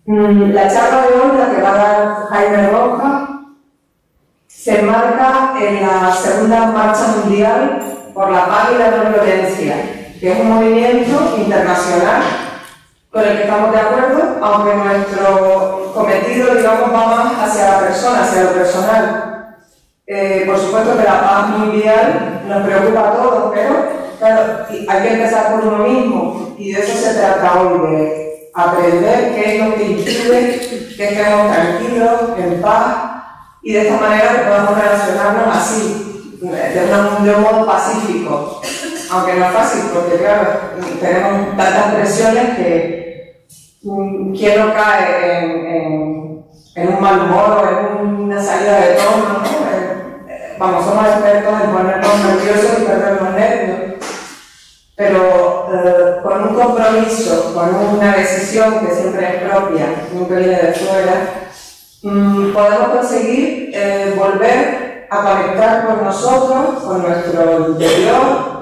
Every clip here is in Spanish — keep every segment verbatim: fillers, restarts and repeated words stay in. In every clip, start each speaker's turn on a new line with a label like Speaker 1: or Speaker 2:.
Speaker 1: La charla de hoy, la que va a dar Jaime Rojas, se enmarca en la segunda marcha mundial por la paz y la no violencia, que es un movimiento internacional con el que estamos de acuerdo, aunque nuestro cometido, digamos, va más hacia la persona, hacia lo personal. Eh, por supuesto que la paz mundial nos preocupa a todos, pero claro, hay que empezar por uno mismo, y de eso se trata hoy, de aprender qué es lo que impide que estemos tranquilos, en paz, y de esta manera que podamos relacionarnos así, de, una, de un modo pacífico. Aunque no es fácil, porque claro, tenemos tantas presiones que um, quién no cae en, en, en un mal humor o en una salida de tono, ¿no? Eh, vamos, somos expertos en ponernos nerviosos y perder los nervios. Pero eh, con un compromiso, con una decisión que siempre es propia, nunca viene de fuera, um, podemos conseguir eh, volver a conectar con nosotros, con nuestro interior,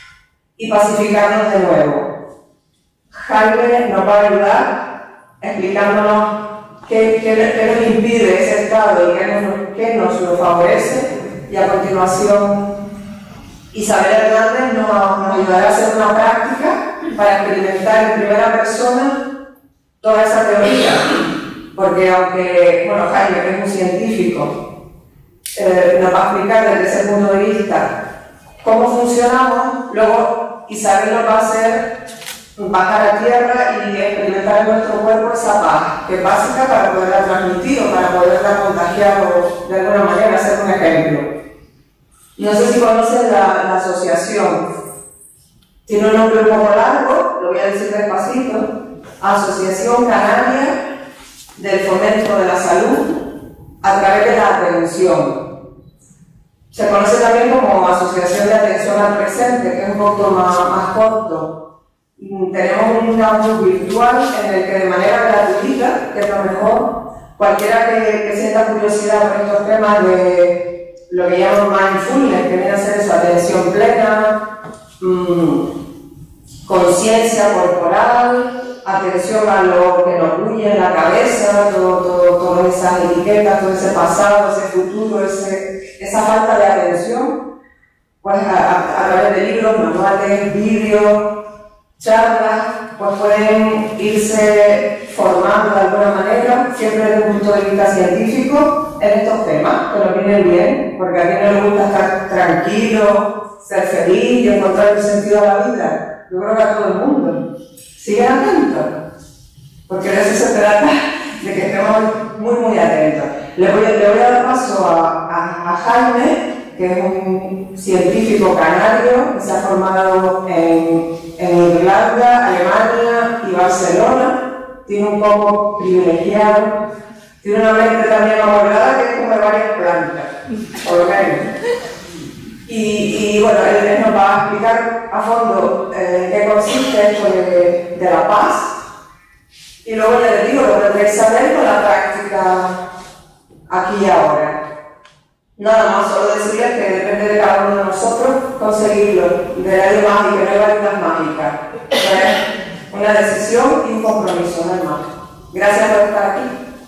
Speaker 1: y pacificarnos de nuevo. Jaime nos va a ayudar explicándonos qué, qué, qué nos impide ese estado y qué nos, qué nos lo favorece, y a continuación Isabel Hernández nos, nos ayudará a hacer una práctica para experimentar en primera persona toda esa teoría, porque aunque, bueno, Jaime, que es un científico, eh, nos va a explicar desde ese punto de vista cómo funcionamos, luego Isabel nos va a hacer bajar a tierra y experimentar en nuestro cuerpo esa paz, que es básica para poderla transmitir o para poderla contagiar o de alguna manera hacer un ejemplo. No sé si conocen la, la asociación. Tiene un nombre un poco largo, lo voy a decir despacito. Asociación Canaria del Fomento de la Salud a través de la Atención. Se conoce también como Asociación de Atención al Presente, que es un poco más, más corto. Tenemos un campus virtual en el que de manera gratuita, que es lo mejor, cualquiera que, que sienta curiosidad por estos temas de lo que llaman mindfulness, que viene a ser su atención plena, mmm, conciencia corporal, atención a lo que nos huye en la cabeza, todo, todo, todas esas etiquetas, todo ese pasado, ese futuro, ese, esa falta de atención, pues a, a, a través de libros, manuales, vídeos, charlas, pues pueden irse formando de alguna manera, siempre desde un punto de vista científico, en estos temas, que nos vienen bien, porque a mí nos gusta estar tranquilo, ser feliz y encontrar un sentido a la vida. Yo creo que a todo el mundo. Siguen atentos, porque de eso se trata, de que estemos muy, muy atentos. Le voy, le voy a dar paso a, a, a Jaime, que es un científico canario que se ha formado en, en Irlanda, Alemania y Barcelona. Tiene un poco privilegiado, tiene una mente también amoblada que es como de varias plantas, por lo menos. Y, y bueno, él, él nos va a explicar a fondo eh, qué consiste esto de, de la paz. Y luego ya les digo, lo tendréis que saber con la práctica aquí y ahora. Nada más, solo decirles que depende de cada uno de nosotros conseguirlo. De la ley mágica, no hay varitas mágicas. Es una decisión y un compromiso, no hay más. Gracias por estar aquí.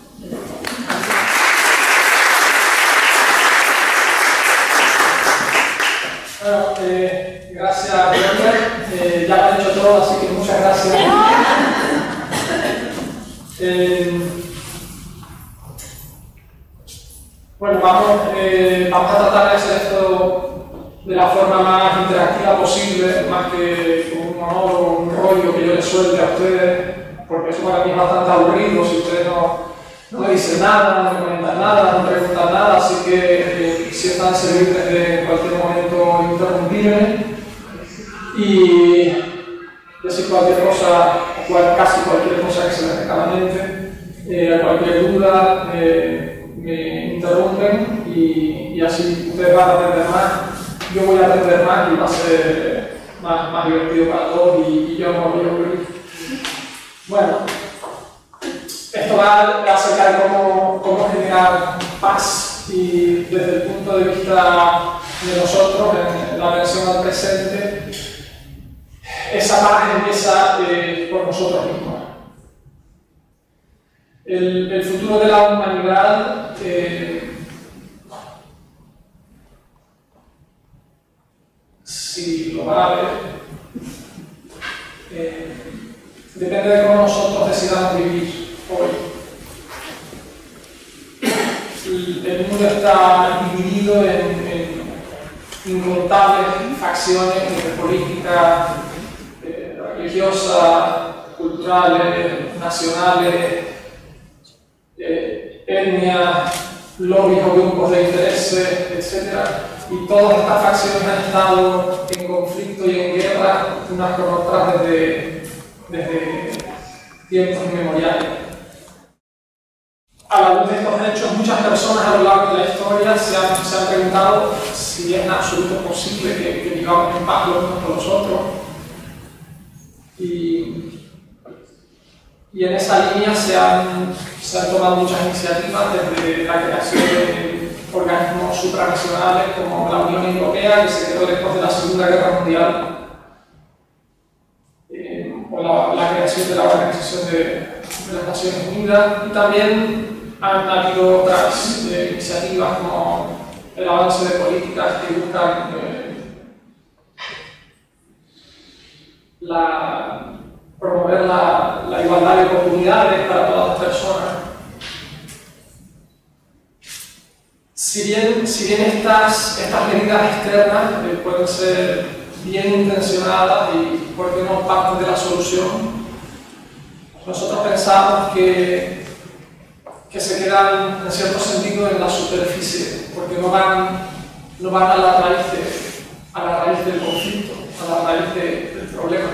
Speaker 2: Bueno, eh, gracias, eh, ya lo han hecho todo, así que muchas gracias. Eh, bueno, vamos, eh, vamos a tratar de hacer esto de la forma más interactiva posible, más que con un monólogo, un rollo que yo les suelte a ustedes, porque eso para mí es bastante aburrido si ustedes no, no dicen nada, no comentan nada, no preguntan nada, así que eh, sientan servirles de cualquier momento interrumpirme y decir cualquier cosa, cual, casi cualquier cosa que se les venga a la mente, eh, cualquier duda eh, me interrumpen y, y así ustedes van a aprender más, yo voy a aprender más y va a ser más, más divertido para todos y, y yo no voy a aburrir. Bueno, esto va acerca de cómo, cómo generar paz y desde el punto de vista de nosotros, en la atención al presente, esa paz empieza eh, por nosotros mismos. El, el futuro de la humanidad eh, si lo va a ver, eh, depende de cómo nosotros decidamos vivir hoy. El, el mundo está dividido en, en incontables facciones entre políticas, eh, religiosas, culturales, nacionales, eh, etnias, lobbies o grupos de intereses, etcétera. Y todas estas facciones han estado en conflicto y en guerra unas con otras desde, desde tiempos inmemoriales. A la luz de estos hechos, muchas personas a lo largo de la historia se han, se han preguntado si es en absoluto posible que, que vivamos en paz los unos con los otros. Y, y en esa línea se han, se han tomado muchas iniciativas desde la creación de organismos supranacionales como la Unión Europea, que se creó después de la Segunda Guerra Mundial, eh, o la, la creación de la Organización de, de las Naciones Unidas, y también han habido otras eh, iniciativas como el avance de políticas que buscan eh, la, promover la, la igualdad de oportunidades para todas las personas. Si bien, si bien estas, estas medidas externas eh, pueden ser bien intencionadas y, por qué no, parte de la solución, nosotros pensamos que, que se quedan, en cierto sentido, en la superficie, porque no van, no van a la raíz, de, a la raíz del conflicto, a la raíz de, del problema.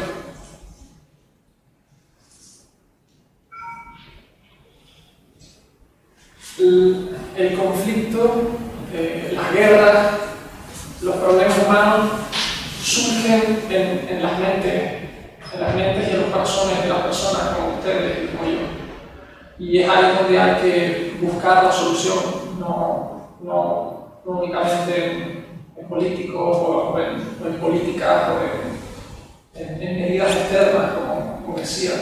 Speaker 2: El, el conflicto, eh, las guerras, los problemas humanos surgen en, en las mentes, en las mentes y en los corazones de las personas como ustedes y como yo. Y es ahí donde hay que buscar la solución, no, no, no únicamente en, en políticos o en, o en políticas o en, en, en medidas externas, como, como decía.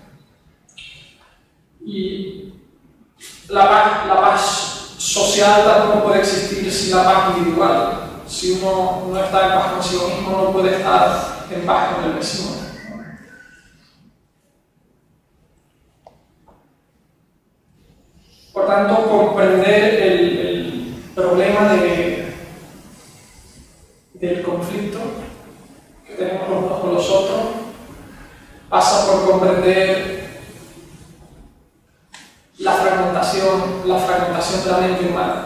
Speaker 2: Y La paz, la paz social tampoco puede existir sin la paz individual. Si uno no está en paz consigo mismo, no puede estar en paz con el vecino. Por tanto, comprender el, el problema de, del conflicto que tenemos los unos con los otros pasa por comprender la fragmentación, la fragmentación de la mente humana.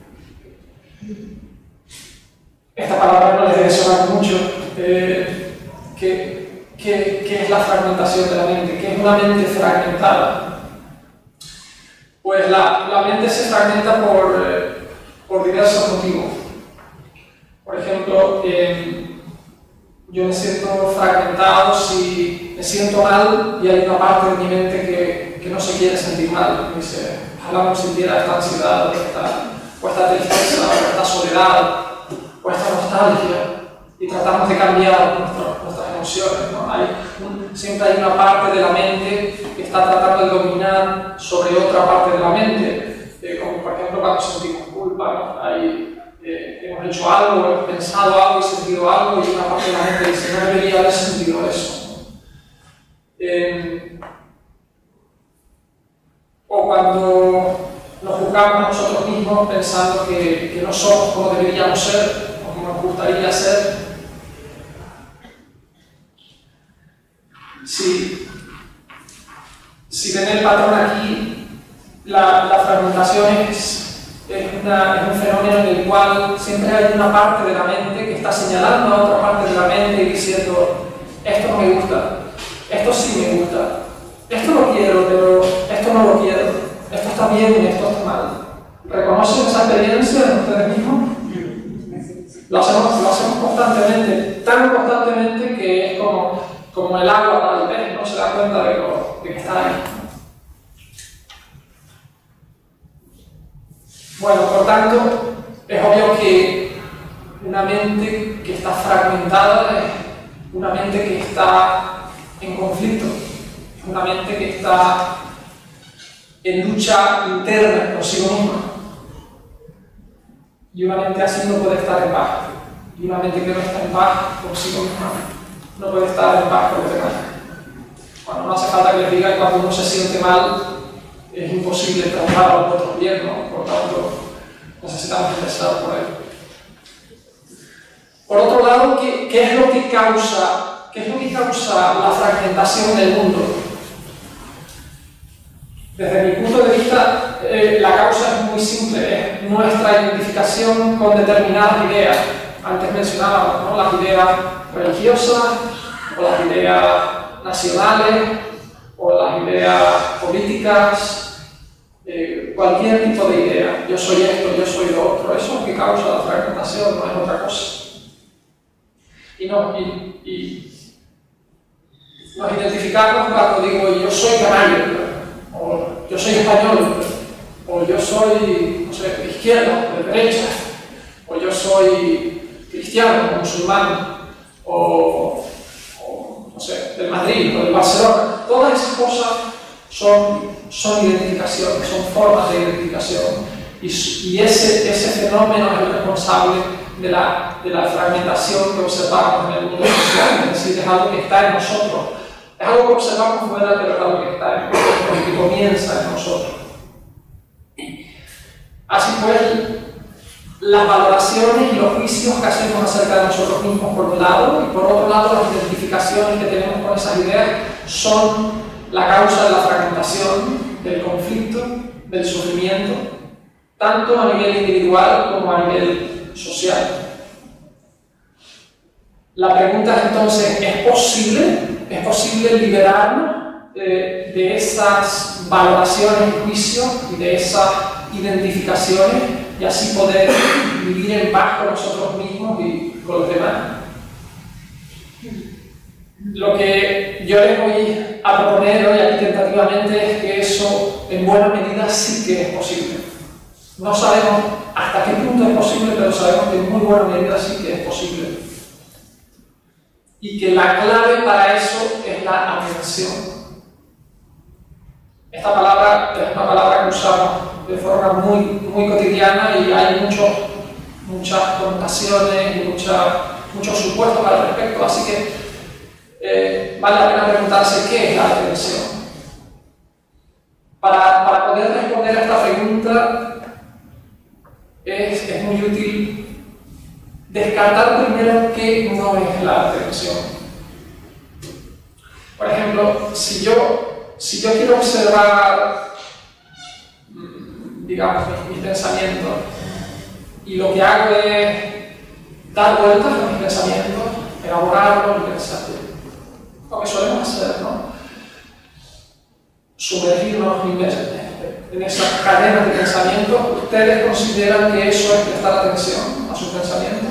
Speaker 2: Esta palabra no les debe sonar mucho. Eh, ¿qué, qué, ¿Qué es la fragmentación de la mente? ¿Qué es una mente fragmentada? Pues la, la mente se fragmenta por, eh, por diversos motivos. Por ejemplo, eh, yo me siento fragmentado si me siento mal y hay una parte de mi mente que, que no se quiere sentir mal. Me dice, ojalá no sintiera esta ansiedad, o esta, o esta tristeza, o esta soledad, o esta nostalgia. Y tratamos de cambiar nuestro, nuestras emociones, ¿no? Hay un, siempre hay una parte de la mente que está tratando de dominar sobre otra parte de la mente. Eh, como por ejemplo cuando sentimos culpa, ¿no? Hay, Eh, hemos hecho algo, hemos pensado algo y sentido algo, y una parte de la gente dice, no debería haber sentido eso. Eh, o cuando nos juzgamos a nosotros mismos pensando que, que no somos como deberíamos ser, o como nos gustaría ser. Si, si ven el patrón aquí, la, la fragmentación es Es, una, es un fenómeno en el cual siempre hay una parte de la mente que está señalando a otra parte de la mente y diciendo, esto no me gusta, esto sí me gusta, esto lo quiero, pero esto no lo quiero, esto está bien y esto está mal. ¿Reconocen esa experiencia en ustedes mismos? Lo hacemos, lo hacemos constantemente, tan constantemente que es como, como el agua para el pez, no se da cuenta de, lo, de que está ahí. Bueno, por tanto, es obvio que una mente que está fragmentada es una mente que está en conflicto, es una mente que está en lucha interna consigo misma. Y una mente así no puede estar en paz. Y una mente que no está en paz consigo misma no puede estar en paz con los demás. Bueno, no hace falta que les diga que cuando uno se siente mal es imposible tratar a los otros bien, ¿no? Por tanto, necesitamos empezar por ahí. Por otro lado, ¿qué, qué es lo que causa, qué es lo que causa la fragmentación del mundo? Desde mi punto de vista, eh, la causa es muy simple, es nuestra identificación con determinadas ideas. Antes mencionábamos, ¿no?, las ideas religiosas, o las ideas nacionales, o las ideas políticas, eh, cualquier tipo de idea. Yo soy esto, yo soy lo otro. Eso es lo que causa la fragmentación, no es otra cosa. Y, no, y, y nos identificamos cuando digo yo soy canario, o yo soy español, o yo soy, no sé, de izquierda, de derecha, o yo soy cristiano, o musulmán, o, o no sé, del Madrid, o del Barcelona. Todas esas cosas son, son identificaciones, son formas de identificación, y, y ese, ese fenómeno es el responsable de la, de la fragmentación que observamos en el mundo social. Es decir, es algo que está en nosotros. Es algo que observamos fuera, pero es algo que está en nosotros, que comienza en nosotros. Así pues, las valoraciones y los juicios que hacemos acerca de nosotros mismos por un lado, y por otro lado las identificaciones que tenemos con esas ideas son la causa de la fragmentación, del conflicto, del sufrimiento, tanto a nivel individual como a nivel social. La pregunta es entonces, ¿es posible? ¿Es posible liberarnos de, de esas valoraciones y juicios y de esas identificaciones y así poder vivir en paz con nosotros mismos y con los demás? Lo que yo les voy a proponer hoy aquí tentativamente es que eso en buena medida sí que es posible. No sabemos hasta qué punto es posible, pero sabemos que en muy buena medida sí que es posible. Y que la clave para eso es la atención. Esta palabra es una palabra que usamos de forma muy, muy cotidiana y hay muchos, muchas connotaciones y mucha, muchos supuestos al respecto, así que eh, vale la pena preguntarse qué es la atención. Para, para poder responder a esta pregunta es, es muy útil descartar primero qué no es la atención. Por ejemplo, si yo, si yo quiero observar, digamos, mis, mis pensamientos, y lo que hago es dar vueltas a mis pensamientos, elaborarlos y pensar, lo que solemos hacer, ¿no? Sumergirnos en esa cadena de pensamientos. ¿Ustedes consideran que eso es prestar atención a sus pensamientos?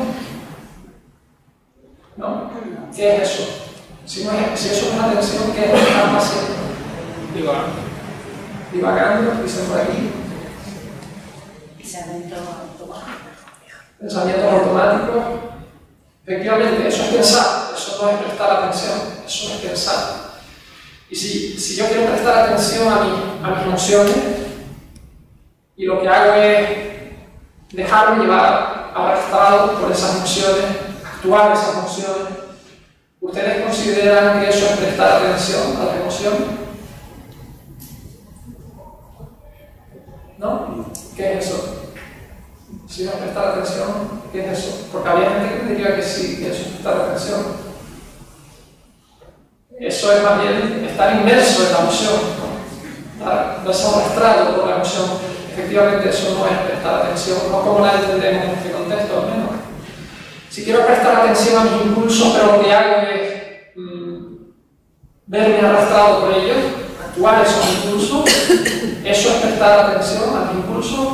Speaker 2: ¿No? ¿Qué es eso? Si, no es, si eso es una atención, ¿qué es lo que estamos haciendo?
Speaker 3: Divagando.
Speaker 2: Divagando, dicen por aquí.
Speaker 4: Pensamiento automático.
Speaker 2: Pensamientos automáticos. Efectivamente, eso es pensar, eso no es prestar atención, eso es pensar. Y si, si yo quiero prestar atención a, mi, a mis emociones, y lo que hago es dejarme llevar arrastrado por esas emociones, actuar esas emociones, ¿ustedes consideran que eso es prestar atención a las emociones? ¿No? ¿Qué es eso? Si no es prestar atención, ¿qué es eso? Porque había gente que diría que sí, que eso es prestar atención. Eso es más bien estar inmerso en la emoción, ¿no? Estar arrastrado por la emoción. Efectivamente, eso no es prestar atención, no como la entendemos en este contexto, al menos. Si quiero prestar atención a mis impulsos, pero lo que hago es mmm, verme arrastrado por ellos, actuar esos impulsos, ¿eso es prestar atención a mis impulsos?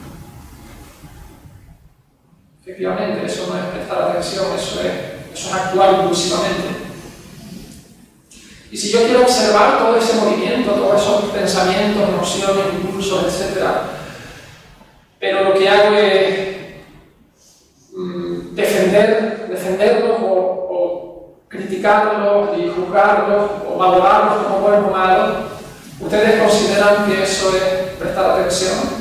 Speaker 2: Efectivamente, eso no es prestar atención, eso es, eso es actuar impulsivamente. Y si yo quiero observar todo ese movimiento, todos esos pensamientos, emociones, impulsos, etcétera, pero lo que hago es mmm, defender, defenderlos o, o criticarlos y juzgarlos o valorarlos como buenos o malos, ¿Ustedes consideran que eso es prestar atención?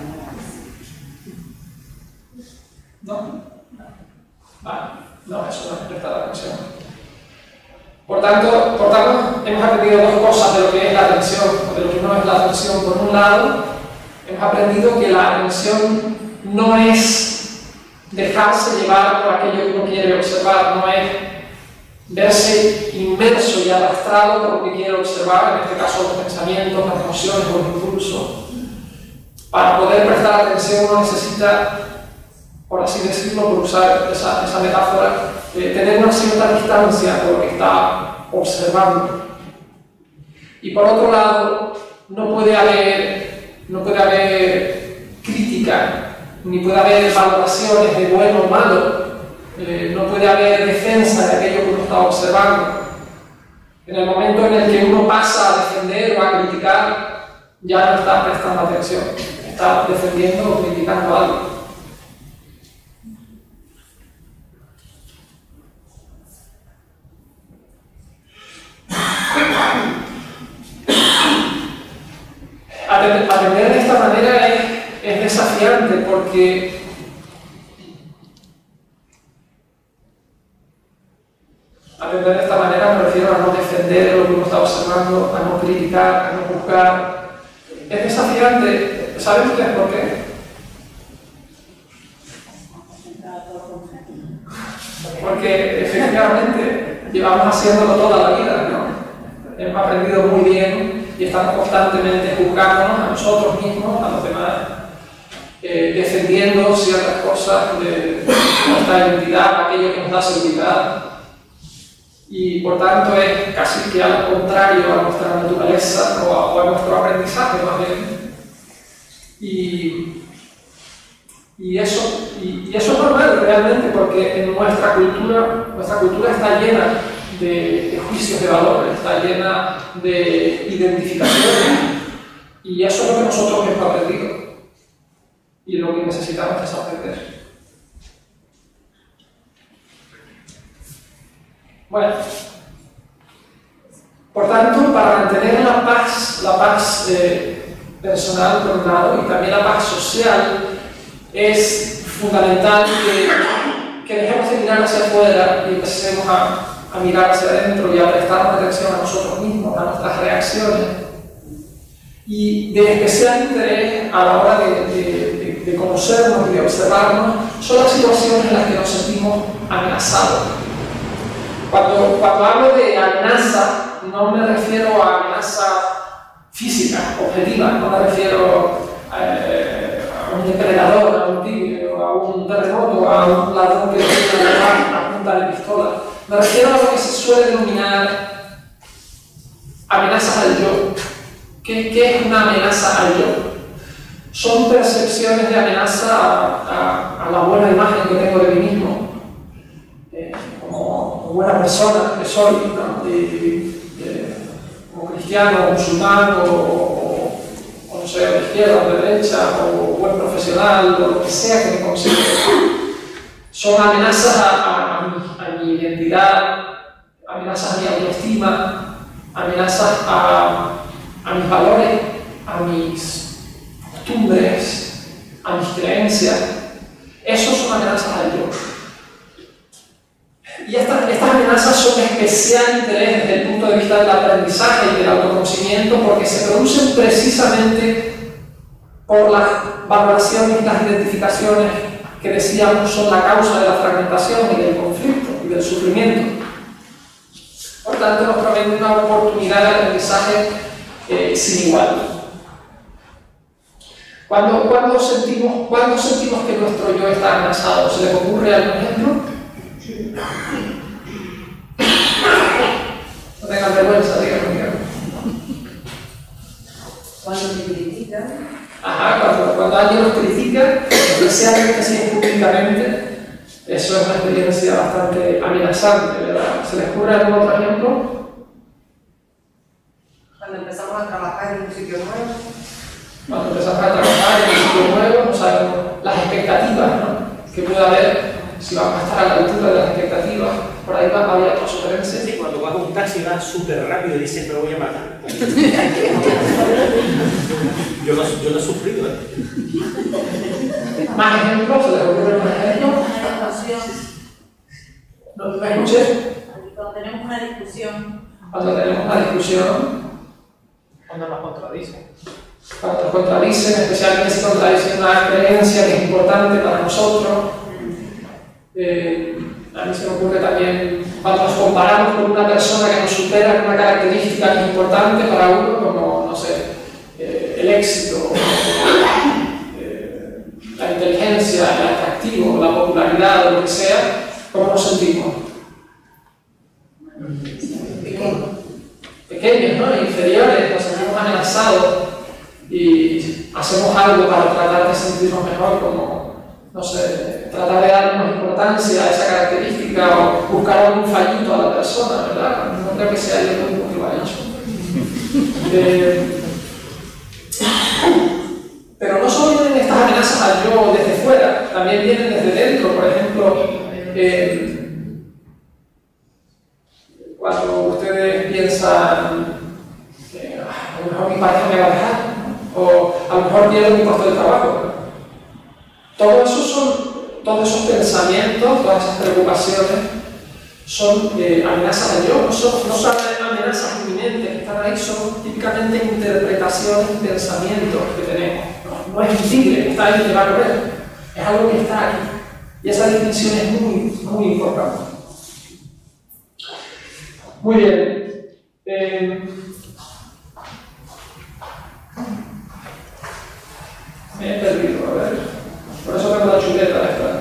Speaker 2: ¿No? Vale, no, eso no es prestar atención. Por tanto, por tanto, hemos aprendido dos cosas de lo que es la atención, o de lo que no es la atención. Por un lado, hemos aprendido que la atención no es dejarse llevar por aquello que uno quiere observar, no es verse inmerso y arrastrado por lo que quiere observar, en este caso los pensamientos, las emociones, los impulsos. Para poder prestar atención uno necesita, por así decirlo, por usar esa, esa metáfora, eh, tener una cierta distancia por lo que está observando. Y por otro lado, no puede haber, no puede haber crítica, ni puede haber valoraciones de bueno o malo, eh, no puede haber defensa de aquello que uno está observando. En el momento en el que uno pasa a defender o a criticar, ya no está prestando atención, está defendiendo o criticando algo. Atender de esta manera es, es desafiante porque atender de esta manera me refiero a no defender lo que uno está observando, a no criticar, a no juzgar. Es desafiante. ¿Saben ustedes por qué? Porque efectivamente llevamos haciéndolo toda la vida, ¿no? Hemos aprendido muy bien y estamos constantemente juzgándonos a nosotros mismos, a los demás, eh, defendiendo ciertas cosas de nuestra identidad, aquello que nos da seguridad. Y por tanto es casi que al contrario a nuestra naturaleza o a, o a nuestro aprendizaje más bien. Y, y, eso, y, y eso es normal realmente porque en nuestra cultura, nuestra cultura está llena de, de juicios de valor, está llena de identificaciones y eso es lo que nosotros hemos aprendido y lo que necesitamos es aprender. Bueno, por tanto, para mantener la paz, la paz eh, personal por un lado y también la paz social, es fundamental que, que dejemos de mirar hacia afuera y empecemos a a mirar hacia adentro y a prestar atención a nosotros mismos, a nuestras reacciones. Y de especial interés a la hora de, de, de, de conocernos y de observarnos son las situaciones en las que nos sentimos amenazados. Cuando, cuando hablo de amenaza, no me refiero a amenaza física, objetiva, no me refiero eh, a un depredador, a un tigre, a un terremoto, a un ladrón que tiene una punta de pistola. Me refiero a lo que se suele denominar amenazas al yo. ¿Qué, qué es una amenaza al yo? Son percepciones de amenaza a, a, a la buena imagen que tengo de mí mismo, eh, como buena persona que soy, ¿no? de, de, de, como cristiano, musulmán, o, o, o no sé, de izquierda o de derecha, o buen profesional, o lo que sea que me considere. Son amenazas a, a, a, mi, a mi identidad, amenazas a mi autoestima, amenazas a, a mis valores, a mis costumbres, a mis creencias. Esos son amenazas al yo. Y estas, estas amenazas son de especial interés desde el punto de vista del aprendizaje y del autoconocimiento porque se producen precisamente por las valoraciones y las identificaciones que decíamos son la causa de la fragmentación y del conflicto y del sufrimiento. Por tanto, nos promete una oportunidad de aprendizaje eh, sin igual. Cuando, cuando, sentimos, cuando sentimos que nuestro yo está amenazado, ¿se les ocurre algún ejemplo? No tengan vergüenza, díganme.
Speaker 1: Cuando te critican.
Speaker 2: Ajá, cuando, cuando alguien nos critica, especialmente si es públicamente, eso es una experiencia bastante amenazante, ¿verdad? ¿Se les ocurre algún otro ejemplo?
Speaker 1: Cuando empezamos a trabajar en un sitio nuevo.
Speaker 2: Cuando empezamos a trabajar en un sitio nuevo, no sabemos las expectativas, ¿no? Que puede haber, si vamos a estar a la altura de las expectativas. Por ahí va, había otra sugerencia.
Speaker 3: Sí, cuando vas a un taxi vas súper rápido y dices, me voy a matar. yo, lo, yo lo he sufrido. ¿eh?
Speaker 2: ¿Más ejemplos? ¿Se les ocurre más ejemplos? ¿No me escuché?
Speaker 4: Cuando tenemos una discusión.
Speaker 2: Cuando tenemos una discusión.
Speaker 5: Cuando nos contradicen.
Speaker 2: Cuando nos contradicen, especialmente si contradicen una creencia que es importante para nosotros. Eh, a mí se me ocurre también cuando nos comparamos con una persona que nos supera con una característica que es importante para uno, como, no sé, eh, el éxito, eh, la inteligencia, el atractivo, la popularidad, lo que sea, ¿cómo nos sentimos? Pequeños, ¿no? Inferiores, nos sentimos amenazados y hacemos algo para tratar de sentirnos mejor, como, no sé, tratar de darnos importancia a esa característica o buscar algún fallito a la persona, ¿verdad? No creo que sea yo lo único que lo ha hecho. Eh, pero no solo vienen estas amenazas al yo desde fuera, también vienen desde dentro. Por ejemplo, eh, cuando ustedes piensan que ah, a lo mejor mi pareja me va a dejar, o a lo mejor pierdo mi puesto de trabajo. Todo eso son, todos esos pensamientos, todas esas preocupaciones son eh, amenazas al yo, no son, no son amenazas inminentes que están ahí, son típicamente interpretaciones y pensamientos que tenemos. No, no es un tigre que está ahí y que va a correr, es algo que está aquí. Y esa distinción es muy, muy importante. Muy bien. Eh, me he perdido, a ver. Por eso tengo la chuleta esta.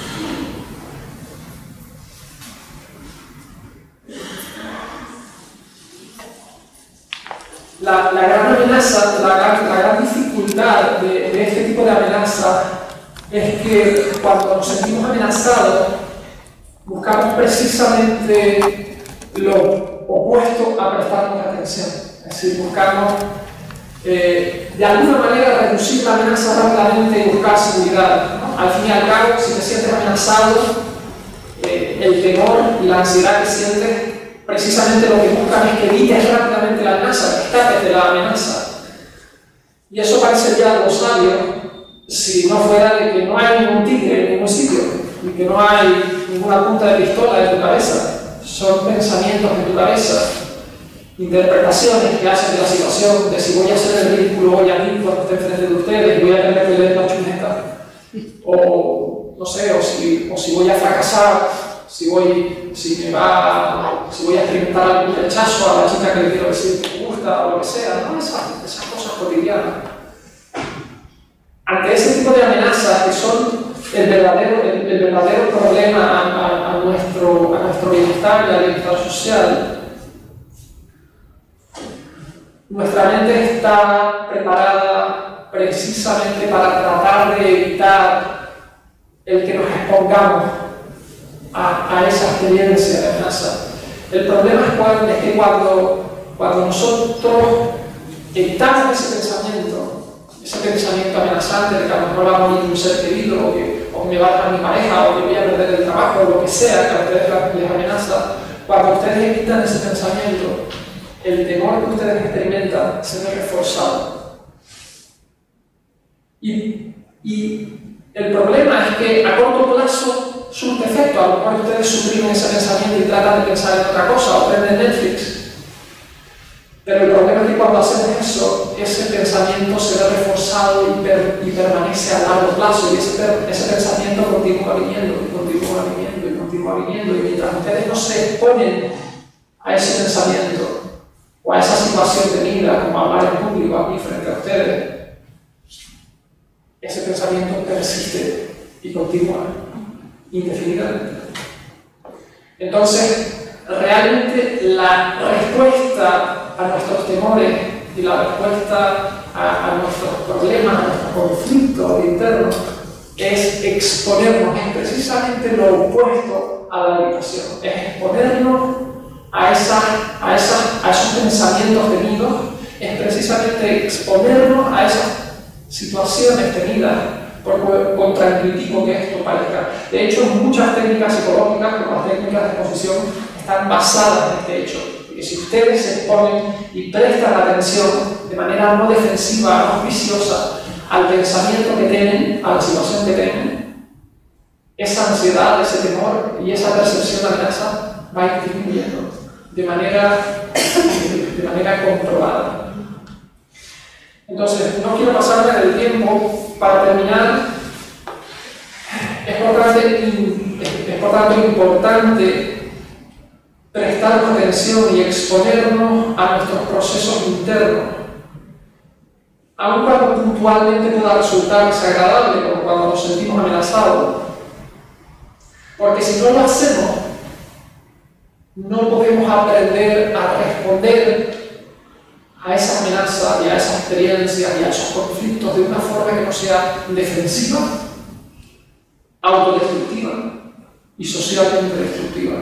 Speaker 2: La, la gran amenaza, la gran, la gran dificultad de, de este tipo de amenaza es que cuando nos sentimos amenazados buscamos precisamente lo opuesto a prestarnos atención. Es decir, buscamos eh, de alguna manera reducir la amenaza rápidamente y buscar seguridad, ¿no? Al fin y al cabo, si te sientes amenazado, eh, el temor y la ansiedad que sientes, precisamente lo que buscan es que evites rápidamente la amenaza, que escapes de la amenaza. Y eso parecería algo sabio si no fuera de que no hay ningún tigre en ningún sitio y que no hay ninguna punta de pistola en tu cabeza. Son pensamientos en tu cabeza, interpretaciones que hacen de la situación, de si voy a hacer el ridículo hoy aquí cuando esté enfrente de ustedes y voy a tener que leer la chuleta, o no sé, o si, o si voy a fracasar, si voy, si me va, si voy a experimentar algún rechazo a la chica que le quiero decir que me gusta o lo que sea, no esas, esas cosas cotidianas. Ante ese tipo de amenazas que son el verdadero, el, el verdadero problema a, a, a, nuestro, a nuestro bienestar y al bienestar social, nuestra mente está preparada precisamente para tratar de evitar el que nos expongamos a, a esa experiencia de amenaza. El problema es, cuando, es que cuando, cuando nosotros evitamos ese pensamiento, ese pensamiento amenazante de que a lo mejor va a morir un ser querido, o que, o que me va a dejar mi pareja, o que voy a perder el trabajo, o lo que sea que a ustedes les amenaza, cuando ustedes evitan ese pensamiento, el temor que ustedes experimentan se ve reforzado. Y, y el problema es que a corto plazo surte efecto. A lo mejor ustedes suprimen ese pensamiento y tratan de pensar en otra cosa, o prenden Netflix. Pero el problema es que cuando hacemos eso, ese pensamiento se ve reforzado y, per, y permanece a largo plazo, y ese, ese pensamiento continúa viniendo, y continúa viniendo, y continúa viniendo, y mientras ustedes no se exponen a ese pensamiento, o a esa situación temida, como hablar en público aquí frente a ustedes, ese pensamiento persiste y continúa indefinidamente. Entonces, realmente la respuesta a nuestros temores y la respuesta a, a nuestros problemas, a nuestros conflictos internos, es exponernos, es precisamente lo opuesto a la habitación, es exponernos a, esa, a, esa, a esos pensamientos temidos, es precisamente exponernos a esas situaciones temidas por contraintuitivo que esto parezca. De hecho, muchas técnicas psicológicas, como las técnicas de exposición, están basadas en este hecho. Que si ustedes se exponen y prestan atención de manera no defensiva, no viciosa, al pensamiento que tienen, a la situación que tienen, esa ansiedad, ese temor y esa percepción de amenaza va a ir disminuyendo de manera, de manera comprobada. Entonces, no quiero pasarme del tiempo. Para terminar, es por tanto, es por tanto importante prestar atención y exponernos a nuestros procesos internos, aun cuando puntualmente pueda resultar desagradable, como cuando nos sentimos amenazados, porque si no lo hacemos, no podemos aprender a responder a esa amenaza y a esas experiencias y a esos conflictos de una forma que no sea defensiva, autodestructiva y socialmente destructiva.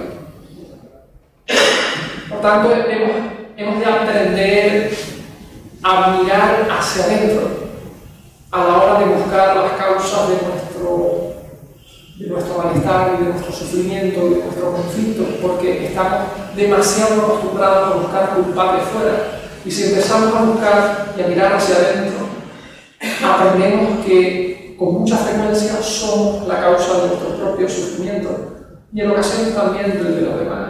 Speaker 2: Por tanto, hemos, hemos de aprender a mirar hacia adentro a la hora de buscar las causas de nuestro, de nuestro malestar y de nuestro sufrimiento y de nuestro conflicto, porque estamos demasiado acostumbrados a buscar culpables fuera. Y si empezamos a buscar y a mirar hacia adentro, aprendemos que con mucha frecuencia somos la causa de nuestro propio sufrimiento y en ocasiones también del de los demás.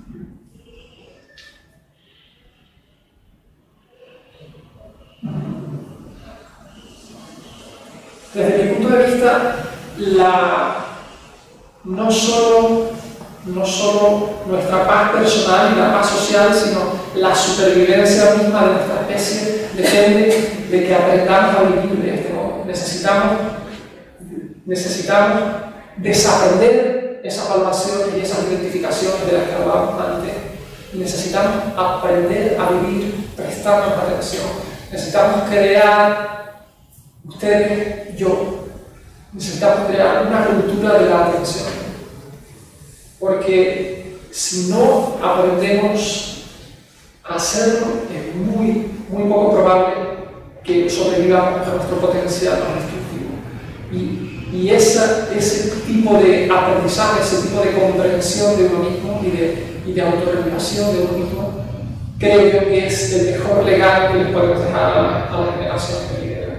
Speaker 2: Desde mi punto de vista, la, no solo no solo nuestra paz personal y la paz social, sino la supervivencia misma de nuestra especie depende de que aprendamos a vivir de este modo. Necesitamos, necesitamos desaprender esas palpaciones y esas identificaciones de las que hablábamos antes. Y necesitamos aprender a vivir prestando atención. Necesitamos crear, ustedes, yo, necesitamos crear una cultura de la atención. Porque si no aprendemos a hacerlo, es muy, muy poco probable que sobrevivamos a nuestro potencial más destructivo. Y, y esa, ese tipo de aprendizaje, ese tipo de comprensión de uno mismo y de, y de autorregulación de uno mismo, creo yo que es el mejor legado que les podemos dejar a la, a la generación que viene.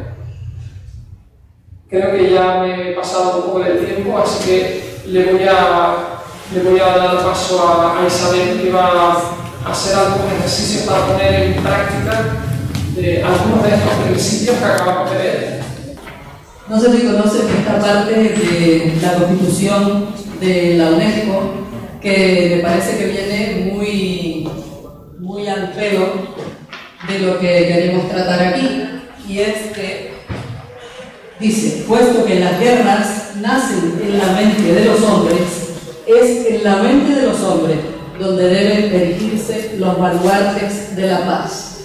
Speaker 2: Creo que ya me he pasado un poco del tiempo, así que le voy a Le voy a dar paso a, a Isabel, que va a hacer algunos ejercicios para poner en práctica eh, algunos de estos principios que acabamos de ver.
Speaker 6: No sé si conocen esta parte de la Constitución de la UNESCO, que me parece que viene muy, muy al pelo de lo que queremos tratar aquí, y es que dice: puesto que las guerras nacen en la mente de los hombres, es en la mente de los hombres donde deben erigirse los baluartes de la paz.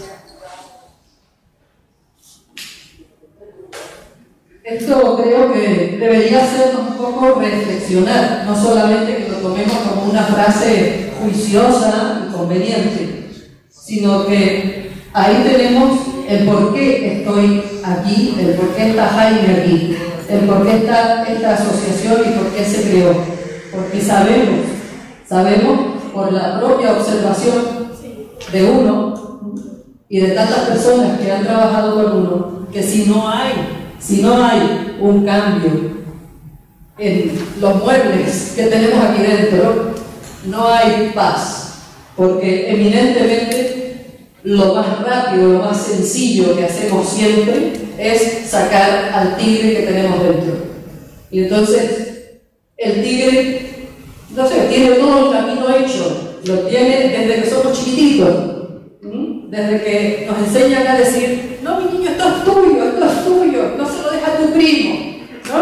Speaker 6: Esto creo que debería hacernos un poco reflexionar, no solamente que lo tomemos como una frase juiciosa y conveniente, sino que ahí tenemos el por qué estoy aquí, el por qué está Jaime aquí, el por qué está esta asociación y por qué se creó. Porque sabemos, sabemos por la propia observación de uno y de tantas personas que han trabajado con uno, que si no hay, si no hay un cambio en los muebles que tenemos aquí dentro, no hay paz, porque eminentemente lo más rápido, lo más sencillo que hacemos siempre es sacar al tigre que tenemos dentro. Y entonces el tigre, no sé, tiene todo el camino hecho, lo tiene desde que somos chiquititos, ¿sí? Desde que nos enseñan a decir: no, mi niño, esto es tuyo, esto es tuyo, no se lo deja a tu primo, ¿no?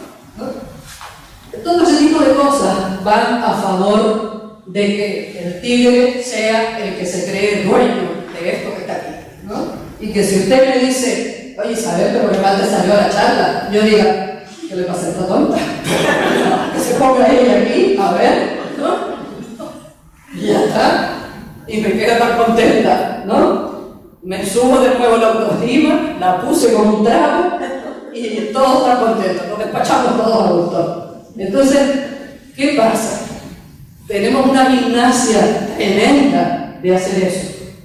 Speaker 6: ¿no? Todo ese tipo de cosas van a favor de que el tigre sea el que se cree dueño de esto que está aquí, ¿no? Y que si usted me dice: oye, Isabel, pero que mal te salió a la charla, yo diga: ¿qué le pasa a esta tonta? Que se ponga ella aquí, a ver, ¿no? Y ya está. Y me queda tan contenta, ¿no? Me subo de nuevo la autoestima, la puse con un trago y todos están contentos. despachamos todos a gusto. Entonces, ¿qué pasa? Tenemos una gimnasia tremenda de hacer eso.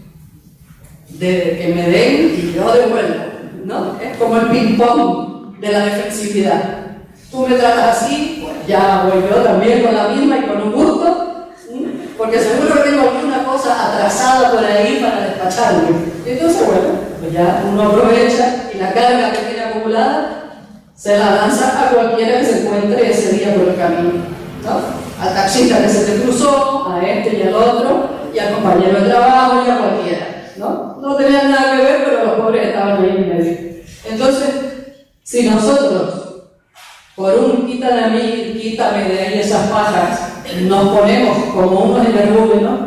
Speaker 6: De que me den y yo devuelvo, ¿no? Es como el ping-pong de la defensividad. Tú me tratas así, pues ya voy yo también con la misma y con un gusto, porque seguro que tengo alguna cosa atrasada por ahí para despacharme. Entonces, bueno, pues ya uno aprovecha y la carga que tiene acumulada se la lanza a cualquiera que se encuentre ese día por el camino, ¿no? Al taxista que se te cruzó, a este y al otro, y al compañero de trabajo y a cualquiera, ¿no? No tenían nada que ver, pero los pobres estaban ahí en medio. Entonces, si nosotros, por un quítame a mí, quítame de ahí esas pajas, nos ponemos como unos energúmenos,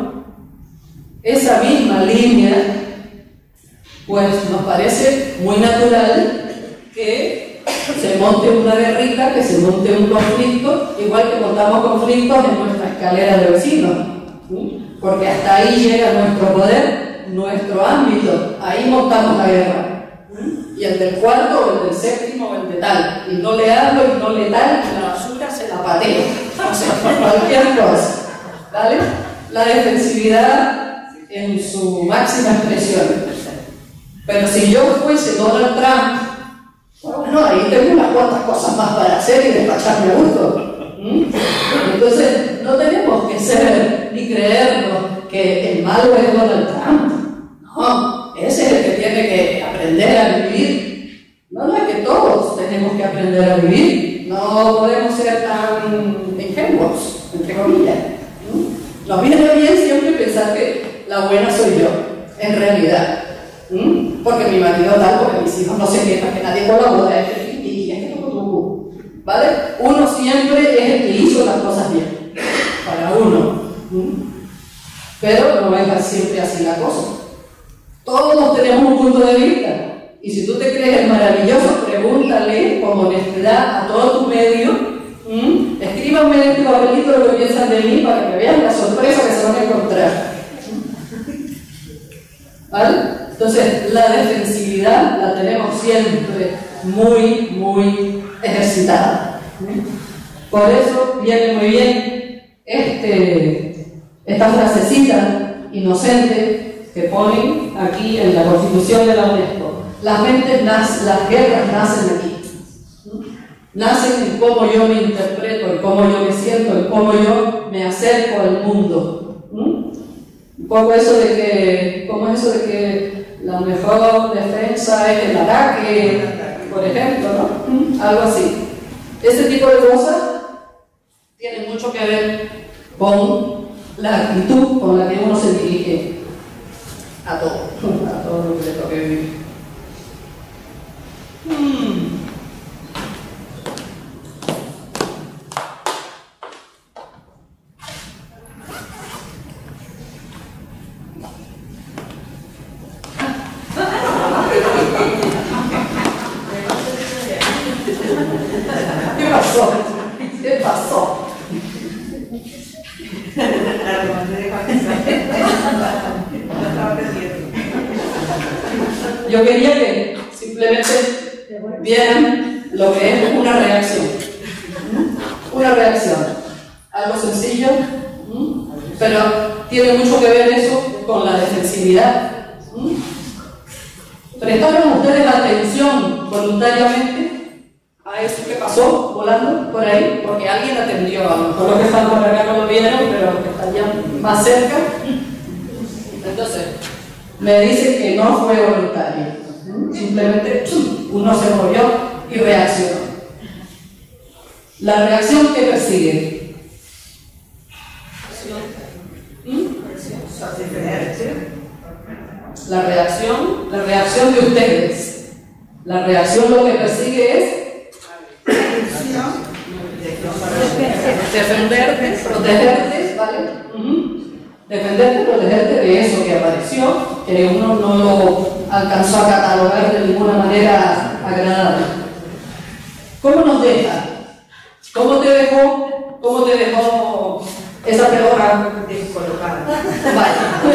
Speaker 6: esa misma línea, pues nos parece muy natural que se monte una guerrita, que se monte un conflicto, igual que montamos conflictos en nuestra escalera de vecinos, ¿sí? Porque hasta ahí llega nuestro poder, nuestro ámbito, ahí montamos la guerra. Y el del cuarto, o el del séptimo, o el de tal, y no le hablo, y no le tal, y la basura se la pateo, o sea, cualquier cosa, ¿vale? La defensividad en su máxima expresión. Pero si yo fuese Donald Trump, bueno, ahí tengo unas cuantas cosas más para hacer y despacharme a gusto. ¿Mm? Entonces, no tenemos que ser ni creernos que el malo es Donald Trump. No, ese es el que tiene que aprender a vivir. No, no es que todos tenemos que aprender a vivir. No podemos ser tan ingenuos, entre comillas. ¿Mm? Nos viene bien siempre pensar que la buena soy yo, en realidad. ¿Mm? Porque mi marido tal, porque mis hijos no se quejan, que nadie colabora, es que y es que no tú, ¿vale? Uno siempre es el que hizo las cosas bien, para uno. ¿Mm? Pero no es siempre así la cosa. Todos tenemos un punto de vista, y si tú te crees el maravilloso, pregúntale con honestidad a todo tu medio. ¿Mm? Escríbanme en este papelito lo que piensan de mí para que vean la sorpresa que se van a encontrar. ¿Vale? Entonces, la defensividad la tenemos siempre muy, muy ejercitada. Por eso viene muy bien este, esta frasecita inocente que ponen aquí en la Constitución de la UNESCO. Las mentes nacen, las guerras nacen aquí. Nacen en cómo yo me interpreto, en cómo yo me siento, en cómo yo me acerco al mundo. Un poco eso de que, ¿cómo es eso de que la mejor defensa es el ataque, por ejemplo, ¿no? Algo así. Este tipo de cosas tienen mucho que ver con la actitud con la que uno se dirige a todo, a todo lo que le toque vivir. Hmm. ¿Qué pasó? ¿Qué pasó? Yo quería que simplemente vieran lo que es una reacción. Una reacción. Algo sencillo, pero tiene mucho que ver eso con la defensividad. ¿Prestaron ustedes atención voluntariamente a eso que pasó volando por ahí? Porque alguien atendió, a lo mejor los que están por acá no lo vieron, pero los que están ya más cerca. Entonces, me dicen que no fue voluntario. Simplemente uno se movió y reaccionó. La reacción que persigue. ¿Mm? La reacción, la reacción de ustedes. La reacción lo que persigue es defenderte, protegerte, ¿vale? Uh-huh. Defenderte, protegerte de eso que apareció, que uno no lo alcanzó a catalogar de ninguna manera agradable. ¿Cómo nos deja? ¿Cómo te dejó? ¿Cómo te dejó esa pelota descolocada? Vale.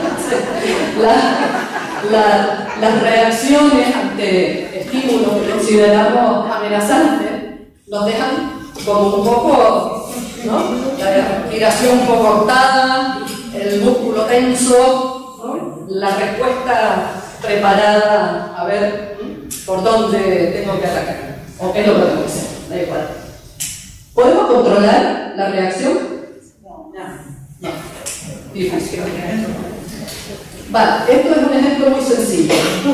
Speaker 6: La, la, las reacciones ante estímulos que consideramos amenazantes nos dejan como un poco, ¿no? La respiración un poco cortada, el músculo tenso, ¿no? La respuesta preparada a ver por dónde tengo que atacar o qué es lo que tengo que hacer. Da igual. ¿Podemos controlar la reacción?
Speaker 1: No.
Speaker 6: No. Difícil. Vale, esto es un ejemplo muy sencillo.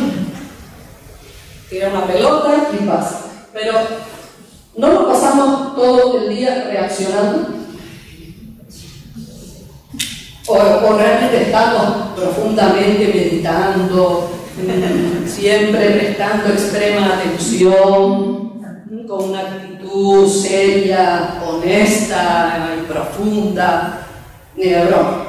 Speaker 6: Tira una pelota y pasa. Pero no nos pasamos todo el día reaccionando. O, o realmente estamos profundamente meditando, siempre prestando extrema atención, con una actitud seria, honesta y profunda, ni de broma.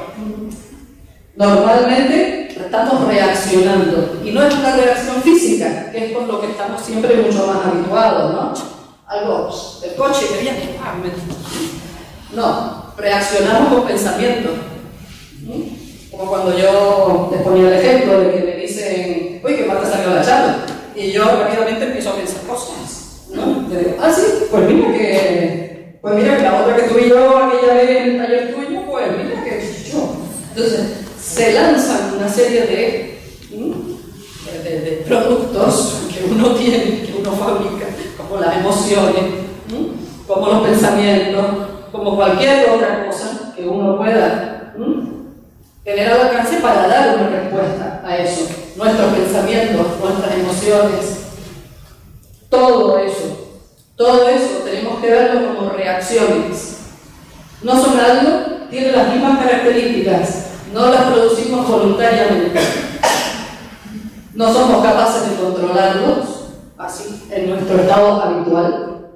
Speaker 6: Normalmente estamos reaccionando, y no es una reacción física, que es por lo que estamos siempre mucho más habituados, ¿no? Algo, el coche que viene, ah, me... no, reaccionamos con pensamiento. Como cuando yo les ponía el ejemplo de que me dicen, uy, que mal te salió la charla, y yo rápidamente empiezo a pensar cosas, ¿no? Yo digo, ah, sí, pues mira que, pues mira que la otra que tuve yo aquella vez en el taller tuyo, pues mira que yo. Entonces, se lanzan una serie de, de, de, de productos que uno tiene, que uno fabrica, como las emociones, como los pensamientos, como cualquier otra cosa que uno pueda tener al alcance para dar una respuesta a eso. Nuestros pensamientos, nuestras emociones, todo eso, todo eso tenemos que verlo como reacciones. No son algo, tienen las mismas características. No las producimos voluntariamente. No somos capaces de controlarlos así, en nuestro estado habitual.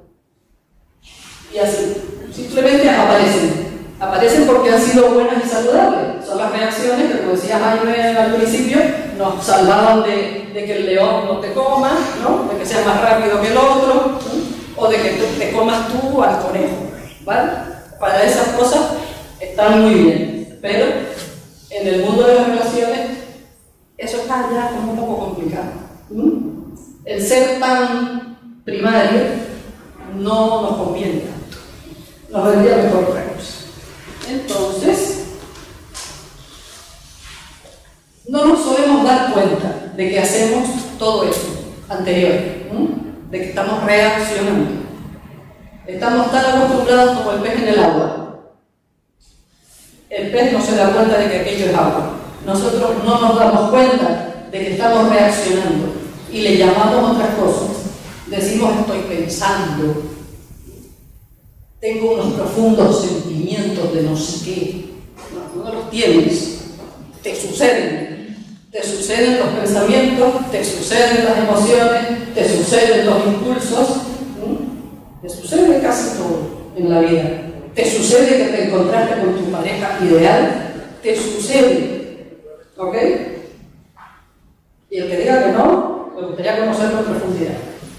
Speaker 6: Y así, simplemente aparecen. Aparecen porque han sido buenas y saludables. Son las reacciones que, como decía Jaime al principio, nos salvaban de, de que el león no te coma, ¿no? De que sea más rápido que el otro, ¿no? O de que te, te comas tú al conejo, ¿vale? Para esas cosas están muy bien, pero en el mundo de las relaciones, eso está ya como un poco complicado. ¿Mm? El ser tan primario no nos conviene tanto. Nos vendría mejor otra cosa. Entonces, no nos solemos dar cuenta de que hacemos todo eso anterior, ¿Mm? De que estamos reaccionando. Estamos tan acostumbrados como el pez en el agua. El pez no se da cuenta de que aquello es agua. Nosotros no nos damos cuenta de que estamos reaccionando y le llamamos otras cosas. Decimos estoy pensando, tengo unos profundos sentimientos de no sé qué. No, no los tienes, te suceden. Te suceden los pensamientos, te suceden las emociones, te suceden los impulsos, ¿Mm? Te sucede casi todo en la vida. Te sucede que te encontraste con tu pareja ideal, te sucede, ¿ok? Y el que diga que no, me gustaría conocerlo en profundidad.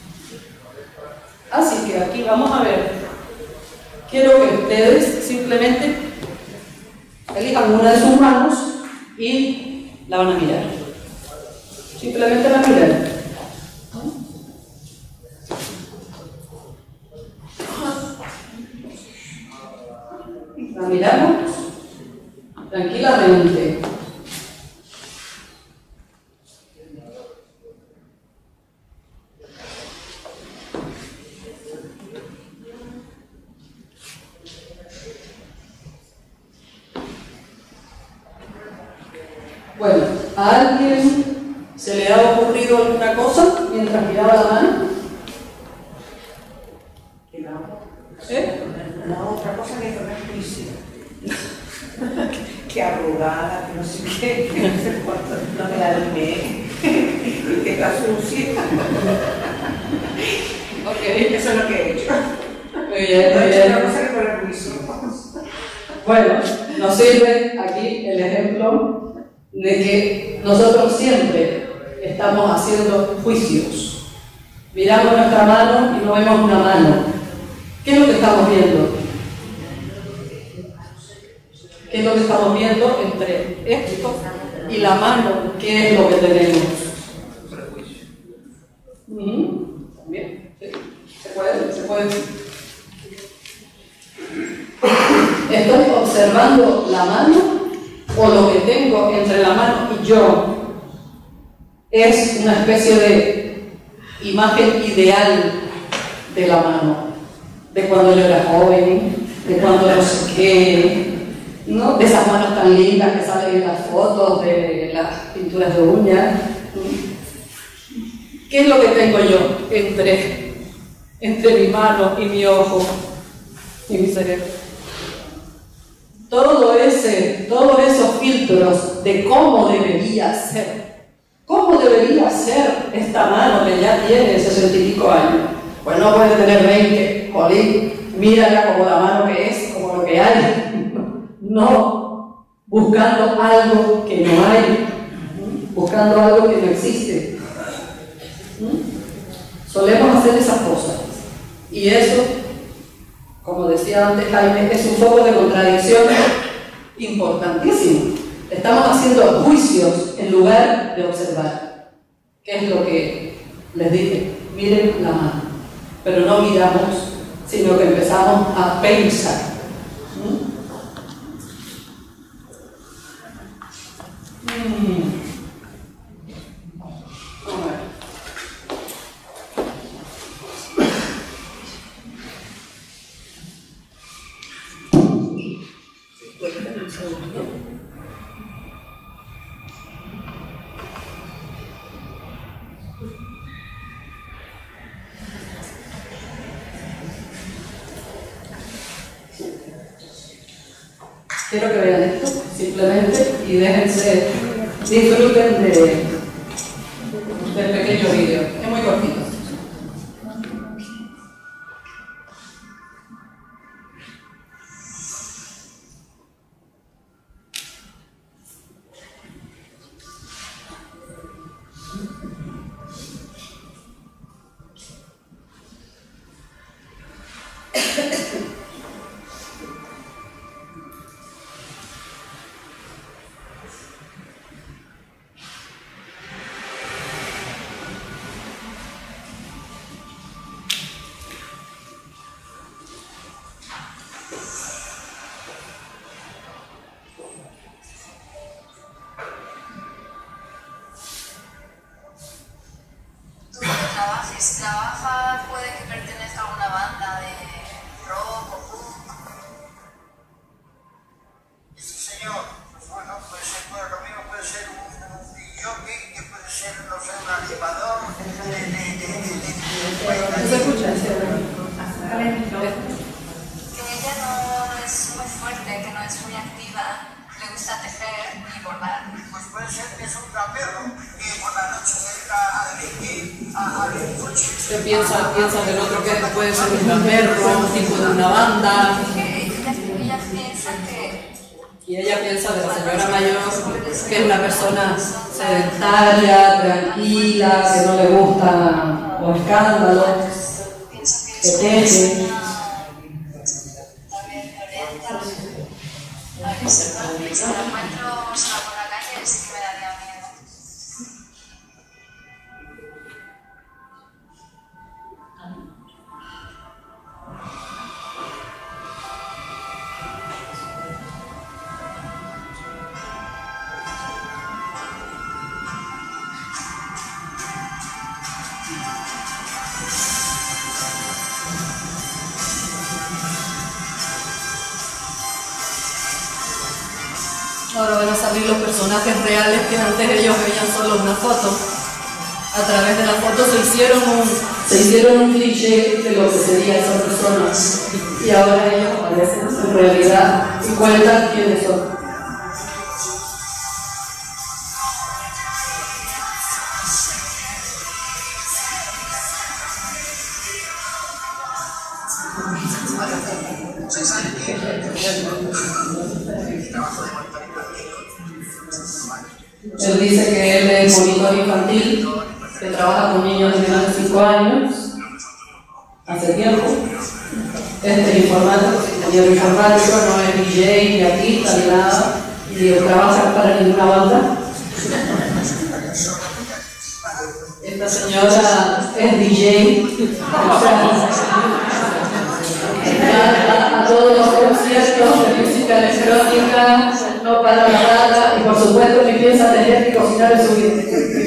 Speaker 6: Así que aquí vamos a ver, quiero que ustedes simplemente elijan una de sus manos y la van a mirar. Simplemente la miran. La miramos tranquilamente. Bueno, ¿a alguien se le ha ocurrido alguna cosa mientras miraba la mano? ¿Eh?
Speaker 1: La otra cosa que fue el juicio. Que arrugada, que no sé qué, que no sé cuánto, no me la limé, que está sucia.
Speaker 6: Ok,
Speaker 1: eso es lo que he hecho.
Speaker 6: muy bien, muy
Speaker 1: No he hecho
Speaker 6: bien.
Speaker 1: otra cosa que fue el juicio.
Speaker 6: Bueno, nos sirve aquí el ejemplo de que nosotros siempre estamos haciendo juicios. Miramos nuestra mano y no vemos una mano. ¿Qué es lo que estamos viendo? ¿Qué es lo que estamos viendo entre esto y la mano? ¿Qué es lo que tenemos? ¿Mm? También, sí. Se puede, se puede. observando la mano, o lo que tengo entre la mano y yo es una especie de imagen ideal de la mano, de cuando yo era joven, de cuando no sé qué, ¿no? De esas manos tan lindas que salen en las fotos, de las pinturas de uñas. ¿Qué es lo que tengo yo entre, entre mi mano y mi ojo y mi cerebro? Todo ese, todos esos filtros de cómo debería ser, cómo debería ser esta mano que ya tiene sesenta y pico años. Pues no puede tener veinte, jolín, mírala como la mano que es, como lo que hay. No buscando algo que no hay, buscando algo que no existe. Solemos hacer esas cosas. Y eso, como decía antes Jaime, es un foco de contradicción importantísimo. Estamos haciendo juicios en lugar de observar. ¿Qué es lo que les dije? Miren la mano. Pero no miramos, sino que empezamos a pensar. ¿Mm? Quiero que vean esto, simplemente, y déjense, disfruten de, del pequeño vídeo. Es muy cortito.
Speaker 7: Trabaja, puede que pertenezca a una banda de rock o punk.
Speaker 8: Sí, señor. Bueno, puede ser, bueno, lo mismo puede ser un, un jockey, que puede ser, no sé, un animador.
Speaker 6: ¿Se escucha?
Speaker 7: Que ella no es muy fuerte, que no es muy activa, le gusta tejer y bordar.
Speaker 8: Pues puede ser que es un rapero y por la noche se dedica a dirigir, a dirigir coches.
Speaker 6: Usted piensa, piensa del otro que puede ser un gamberro, un tipo de una banda.
Speaker 7: Ella, ella piensa que...
Speaker 6: Y ella piensa de la señora mayor que es una persona sedentaria, tranquila, que no le gustan los escándalos, que teje.
Speaker 7: También violenta. A ver, si la encuentro sola por la calle, sí que me daría miedo.
Speaker 6: Ahora van a salir los personajes reales que antes ellos veían solo una foto. A través de la foto se hicieron un, se hicieron un cliché de lo que sería esa persona. Y ahora ellos aparecen en realidad y cuentan quiénes son. Él dice que él es monitor infantil, que trabaja con niños de menos de cinco años, hace tiempo. Este es informático, ingeniero informático, no es D J, ni artista, ni nada, ni trabaja para ninguna banda. Esta señora es D J, o sea, a, a todos los conciertos de música música electrónica, no para nada, y por supuesto ni piensa tener que cocinar en su vida.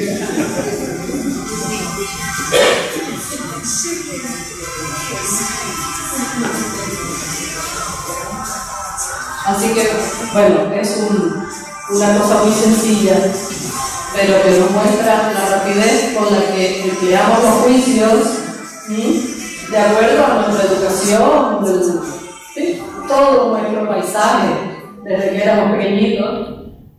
Speaker 6: Así que, bueno, es un, una cosa muy sencilla, pero que nos muestra la rapidez con la que empleamos los juicios, ¿sí?, de acuerdo a nuestra educación, del, ¿sí?, todo nuestro paisaje, desde que éramos pequeñitos.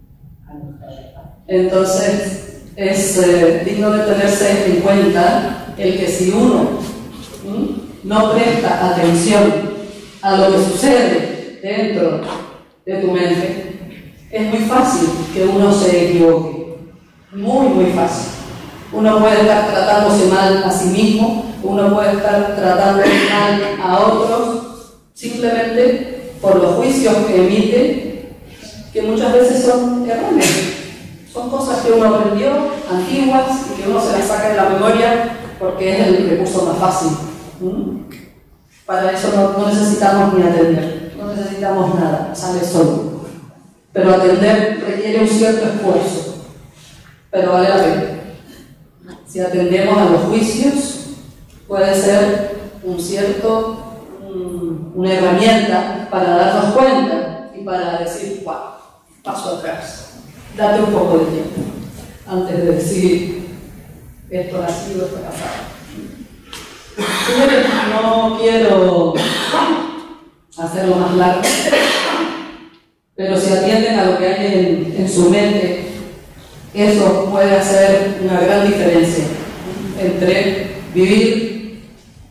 Speaker 6: Entonces, es eh, digno de tenerse en cuenta el que si uno ¿sí?, no presta atención a lo que sucede dentro de tu mente, es muy fácil que uno se equivoque. Muy, muy fácil. Uno puede estar tratándose mal a sí mismo, uno puede estar tratando mal a otros, simplemente por los juicios que emite, que muchas veces son erróneos. Son cosas que uno aprendió, antiguas, y que uno se las saca de la memoria porque es el recurso más fácil. ¿Mm? Para eso no, no necesitamos ni atender, no necesitamos nada, sale solo. Pero atender requiere un cierto esfuerzo, pero vale la pena. Si atendemos a los juicios, puede ser un cierto, un, una herramienta para darnos cuenta y para decir, wow, paso atrás, date un poco de tiempo antes de decir esto ha sido, esto ha pasado. Señores, no quiero hacerlo más largo, pero si atienden a lo que hay en, en su mente, eso puede hacer una gran diferencia entre vivir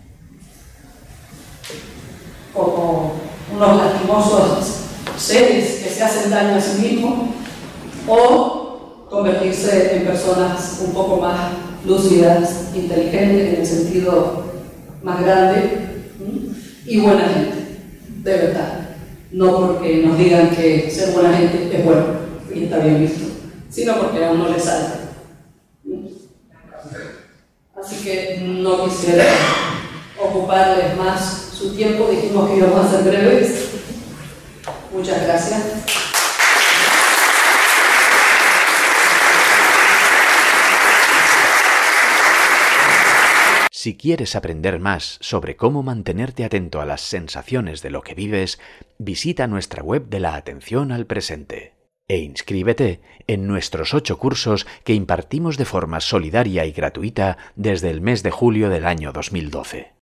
Speaker 6: como unos lastimosos seres que se hacen daño a sí mismos o convertirse en personas un poco más lúcidas, inteligentes en el sentido más grande y buena gente, de verdad. No porque nos digan que ser buena gente es bueno y está bien visto, sino porque a uno le sale. Así que no quisiera ocuparles más su tiempo, dijimos que íbamos a ser breves. Muchas gracias.
Speaker 9: Si quieres aprender más sobre cómo mantenerte atento a las sensaciones de lo que vives, visita nuestra web de la atención al presente e inscríbete en nuestros ocho cursos que impartimos de forma solidaria y gratuita desde el mes de julio del año dos mil doce.